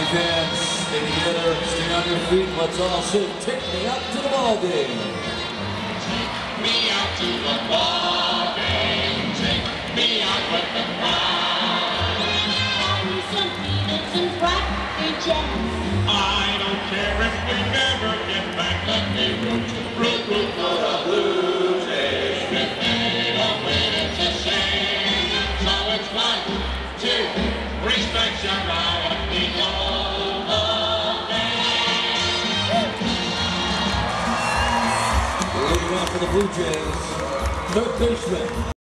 Fans, stay together, stay on your feet. Let's all sing "Take Me Out to the Ball Game." Take me out to the ball game. Take me out with the crowd. Buy me some peanuts and Cracker Jacks. I don't care if we never get back. Let me root for the Blue Jays. If they don't win, it's a shame. So it's 1, 2, respect your riot below the game. Leading off for the Blue Jays, third baseman